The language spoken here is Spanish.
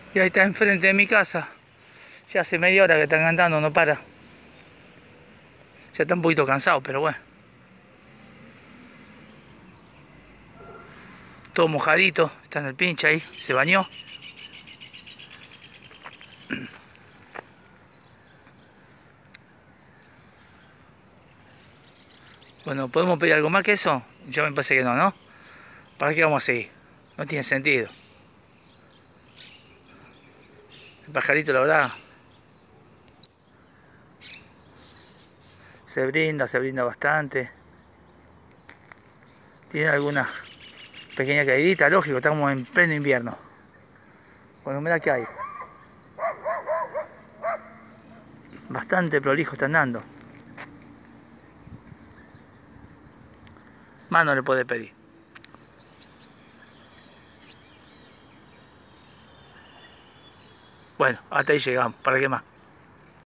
Y ahí está enfrente de mi casa. Ya hace media hora que están cantando, no para. Ya está un poquito cansado, pero bueno. Todo mojadito, está en el pinche ahí, se bañó. Bueno, ¿podemos pedir algo más que eso? Ya me parece que no, ¿no? ¿Para qué vamos a seguir? No tiene sentido. El pajarito, la verdad, se brinda bastante. Tiene alguna pequeña caidita, lógico, estamos en pleno invierno. Bueno, mirá que hay. Bastante prolijo están dando. Más no le puede pedir. Bueno, hasta ahí llegamos. ¿Para qué más?